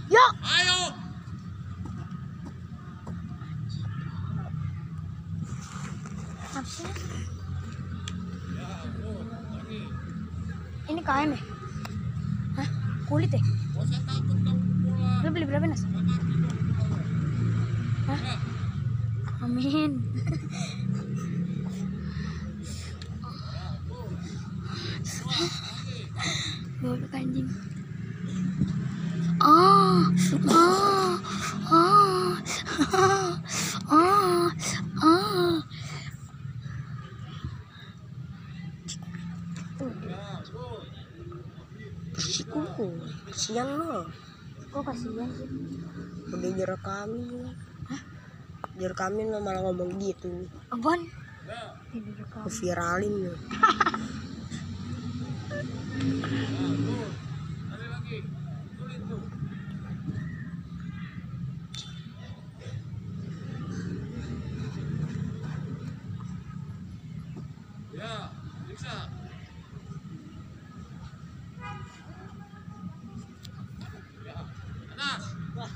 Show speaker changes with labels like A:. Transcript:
A: Yo.
B: Ayo.
A: Apa sih? Ini kain ya? Hah? Kulit ya?
B: Saya takut kamu pulang.
A: Lu beli berapa, Nas? Hah? Amin. Goblok anjing.
C: Kuku, kasihan lo.
A: Kok kasihan sih?
C: Udah direkamin.
A: Hah?
C: Direkamin lo malah ngomong gitu.
A: Apaan? Ini rekam.
C: Viralin lo.
B: Ada lagi. Tulis tuh. Ya, bisa.